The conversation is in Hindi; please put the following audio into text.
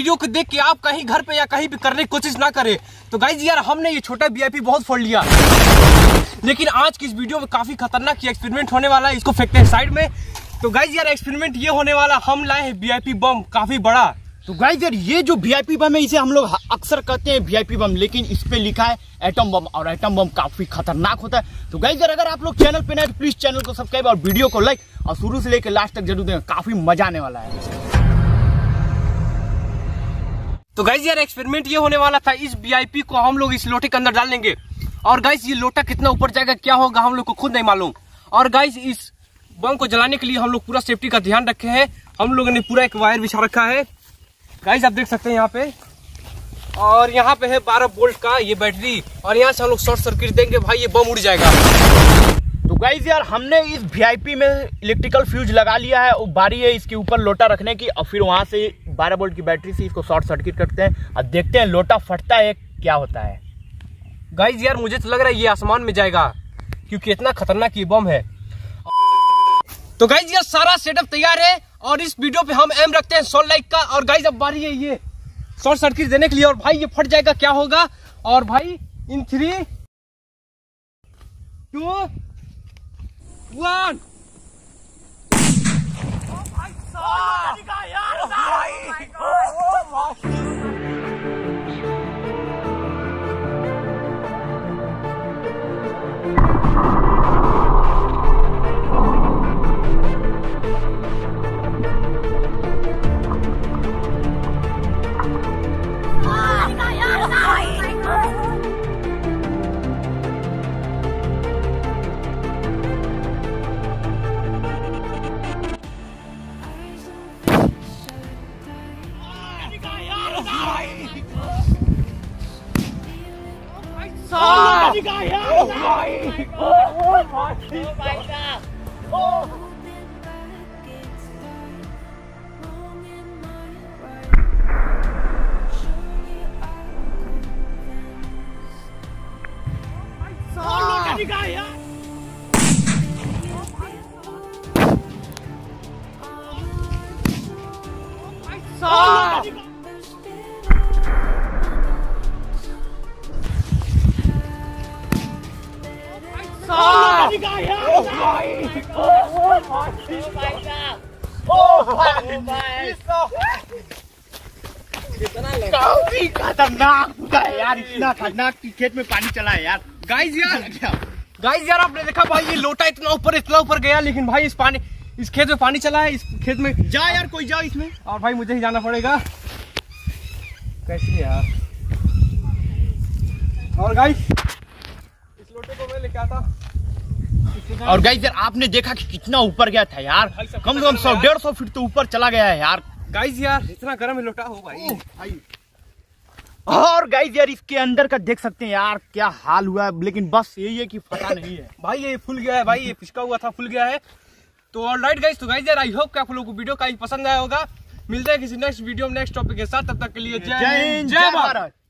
वीडियो को देख के आप कहीं घर पे या कहीं भी करने की कोशिश ना करें। तो गाइज यार हमने ये छोटा वीआईपी बहुत फोड़ लिया, लेकिन आज की इस वीडियो में काफी खतरनाक एक्सपेरिमेंट होने वाला है। इसको फेंकते हैं साइड में। तो गाइज यार एक्सपेरिमेंट ये होने वाला, हम लाए हैं वीआईपी बम काफी बड़ा। तो गाइस यार ये जो वीआईपी बम है इसे हम लोग अक्सर कहते हैं वीआईपी बम, लेकिन इस पे लिखा है एटम बम, और एटम बम काफी खतरनाक होता है। तो गाइस यार अगर आप लोग चैनल पे नए तो प्लीज चैनल को सब्सक्राइब और वीडियो को लाइक और शुरू से लेकर लास्ट तक जरूर दें, काफी मजा आने वाला है। तो गाइस यार एक्सपेरिमेंट ये होने वाला था, इस वीआईपी को हम लोग इस लोटे के अंदर डाल देंगे और गाइस ये लोटा कितना ऊपर जाएगा क्या होगा हम लोग को खुद नहीं मालूम। और गाइस इस बम को जलाने के लिए हम लोग पूरा सेफ्टी का ध्यान रखे हैं। हम लोगों ने पूरा एक वायर बिछा रखा है गाइस, आप देख सकते हैं यहाँ पे, और यहाँ पे है 12 वोल्ट का ये बैटरी, और यहाँ से हम लोग शॉर्ट सर्किट देंगे भाई ये बम उड़ जाएगा। तो गाइस यार हमने इस वीआईपी में इलेक्ट्रिकल फ्यूज लगा लिया है, वो बारी है इसके ऊपर लोटा रखने की, और फिर वहां से 12 वोल्ट की बैटरी से इसको शॉर्ट सर्किट करते हैं और देखते हैं लोटा फटता है क्या होता है। गाइस यार मुझे तो लग रहा है ये आसमान में जाएगा, क्योंकि इतना खतरनाक ये बम है। तो गाइस यार सारा सेटअप तैयार है और इस वीडियो पे हम एम रखते हैं 100 लाइक का। और गाइस अब बारी है ये शॉर्ट सर्किट देने के लिए, और भाई ये फट जाएगा क्या होगा। और भाई इन 3, 2, 1। काफी खतरनाक होता है यार, इतना खतरनाक कि खेत में पानी चला है यार। गाइस यार आपने देखा भाई ये लोटा इतना ऊपर गया, लेकिन भाई इस खेत में पानी चला है। इस खेत में जा यार कोई जा इसमें, और भाई मुझे ही जाना पड़ेगा। कैसी यार। और गाइस इस लोटे को मैं लेके आता। और गाइस यार आपने देखा कि कितना ऊपर गया था यार, कम से कम 100-150 फीट तो ऊपर चला गया है यार। गाइस यार इतना गर्म है लोटा हो भाई। और गाइस यार इसके अंदर का देख सकते हैं यार क्या हाल हुआ है, लेकिन बस यही है कि पता नहीं है भाई ये फूल गया है भाई, ये पिचका हुआ था फूल गया है। तो ऑलराइट गाइस, तो गाइस यार आई होप कि आप लोगों को वीडियो का पसंद आया होगा। मिलते हैं किसी नेक्स्ट वीडियो में नेक्स्ट टॉपिक के साथ, तब तक के लिए जय हिंद जय भारत।